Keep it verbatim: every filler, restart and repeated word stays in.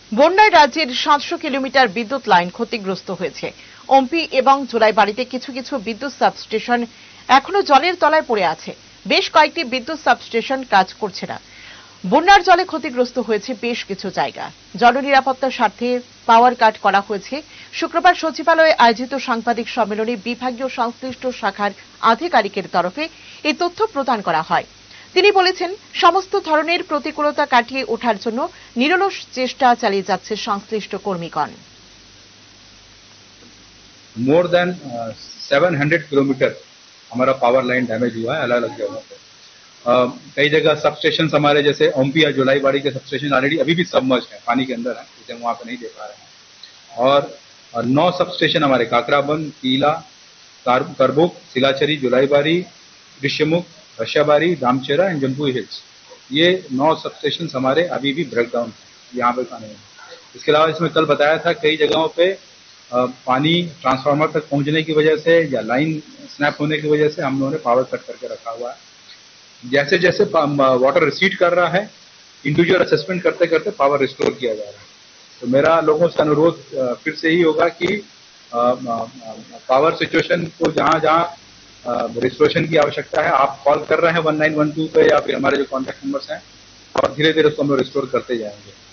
বন্যায় রাজ্যের সাতশো কিলোমিটার বিদ্যুৎ লাইন ক্ষতিগ্রস্ত হয়েছে। ওমপি এবং জোলাইবাড়িতে কিছু কিছু বিদ্যুৎ সাবস্টেশন এখনো জলের তলায় পড়ে আছে। বেশ কয়েকটি বিদ্যুৎ সাবস্টেশন কাজ করছে না। বন্যার জলে ক্ষতিগ্রস্ত হয়েছে বেশ কিছু জায়গা। জননিরাপত্তার স্বার্থে পাওয়ার কাট করা হয়েছে। শুক্রবার সচিবালয়ে আয়োজিত সাংবাদিক সম্মেলনে বিভাগীয় সংশ্লিষ্ট শাখার আধিকারিকের তরফে এই তথ্য প্রদান করা হয়। তিনি বলেছেন, সমস্ত ধরনের প্রতিকূলতা কাটিয়ে ওঠার জন্য নিরলস চেষ্টা চালিয়ে যাচ্ছে সংশ্লিষ্ট কর্মীগণ। More than seven hundred kilometre हमारा पावर लाइन डैमेज हुआ है अलग अलग जगहों पे। uh, कई जगह सब स्टेशन हमारे जैसे ओमपी या जोलाईबाड़ी के सब स्टेशन ऑलरेडी अभी भी सबमर्ज है, पानी के अंदर है, इसे वहां पे नहीं दे पा रहे हैं। और uh, नौ सब स्टेशन हमारे काकराबंद, कीला, करबुक, सिलाचरी, जोलाईबाड़ी, ऋष्यमुख, रशियाबाड़ी, दामचेरा एंड जम्पुई हिल्स, ये नौ सब स्टेशन हमारे अभी भी ब्रेकडाउन है, यहाँ पे पानी है। इसके अलावा इसमें कल बताया था कई जगहों पे पानी ट्रांसफार्मर तक पहुंचने की वजह से या लाइन स्नैप होने की वजह से हम लोगों ने पावर कट करके रखा हुआ है। जैसे जैसे वाटर रिसीड कर रहा है, इंडिविजुअल असेसमेंट करते करते पावर रिस्टोर किया जा रहा है। तो मेरा लोगों से अनुरोध फिर से ही होगा कि पावर सिचुएशन को जहां जहां रिस्टोरेशन की आवश्यकता है, आप कॉल कर रहे हैं वन नाइन वन टू पे या फिर हमारे जो कॉन्टैक्ट नंबर्स हैं, और धीरे धीरे उसको हम लोग रिस्टोर करते जाएंगे।